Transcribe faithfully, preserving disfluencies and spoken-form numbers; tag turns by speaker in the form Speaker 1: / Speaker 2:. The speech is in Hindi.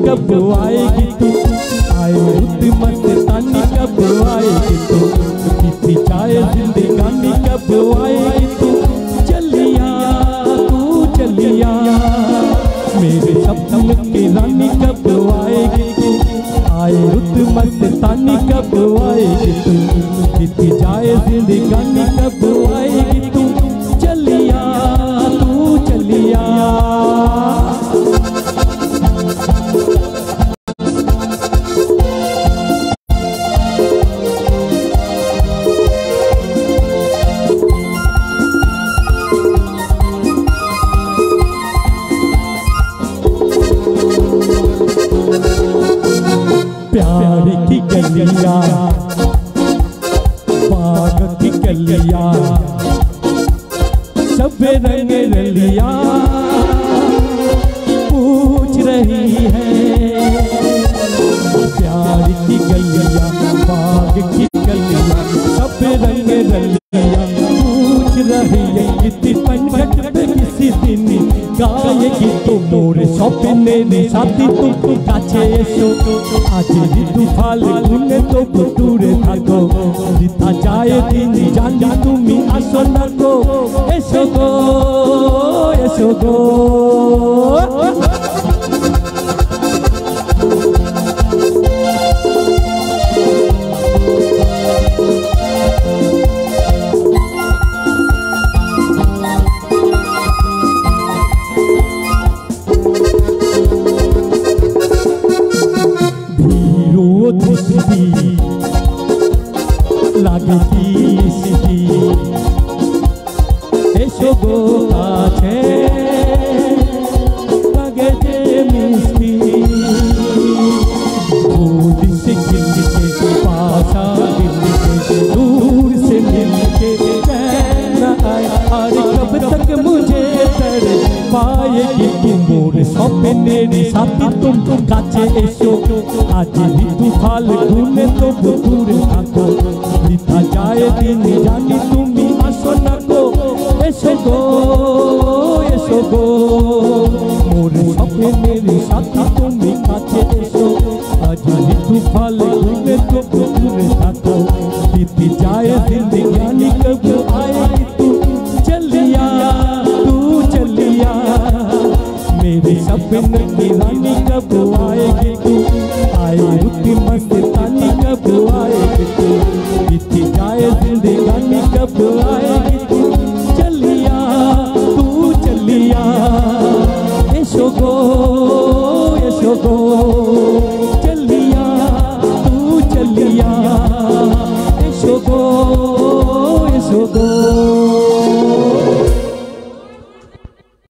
Speaker 1: कब आएगी तू, आए रुत मस्तानी कब आएगी तू, बीती जाए जिंदगानी कब आएगी तू, चलिया तू चलिया मेरे सपनों की रानी कब आएगी तू, आए रुत मस्तानी कब आएगी तू, बीती जाए जिंदगानी कब आएगी तू, चलिया तू चलिया। प्यार की गलियां बाग की गलियां सब रंग रलियां पूछ रही है, प्यार की गलियां बाग की गलियां सब रंग रलियां पूछ रही है, किसी पंखट पे किसी दिन गाएगी तो मोरे सपने ने साथी तुम काছে এসো, আজ ঋতু ফাল্গুনে তো দূরে থাকো, বৃথা যায় দিন জানি তুমি আসো না গো, এসো গো এসো গো। লাগেকি সিটি এসো গো কাছে লাগে যে মিষ্টি, दूर से खिलके पासा दिलके दूर से मिलके कहना आए, अरे कब तक मुझे तर पाएगी तुम मोरे सपने रे साथी तुम কাছে এসো, আজ ঋতু ফাল্গুনে তো দূরে থাকো, বৃথা যায় দিন জানি তুমি আসো না গো, এসো গো এসো গো মোরে সপনে রে সাথী তুমি কাছে এসো, আজ ঋতু ফাল্গুনে তো দূরে থাকো, बीती जाए जिंदगानी कब आएगी तू, चलिया तू चलिया मेरे सपने की रानी कब आएगी तू, आए रुत मस्तानी कब आएगी तू, बीती जाए जिंदगानी कब आएगी तू, चलिया तू चलिया एसो गो एसो गो।